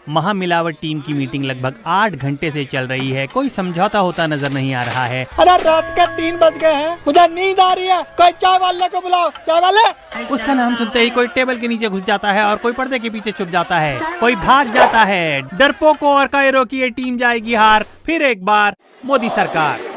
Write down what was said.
महामिलावट team की meeting लगभग 8 घंटे से चल रही है। कोई समझौता होता नजर नहीं आ रहा है। अरे रात के 3 बज गए हैं, मुझे नींद आ रही है। कोई चाय वाले को बुलाओ, चाय वाले। उसका नाम सुनते ही कोई टेबल के नीचे घुस जाता है और कोई पर्दे के पीछे छुप जाता है। कोई भाग जाता है। डरपोकों और कायरों की ये टीम जाएगी हार। फिर एक बार मोदी सरकार।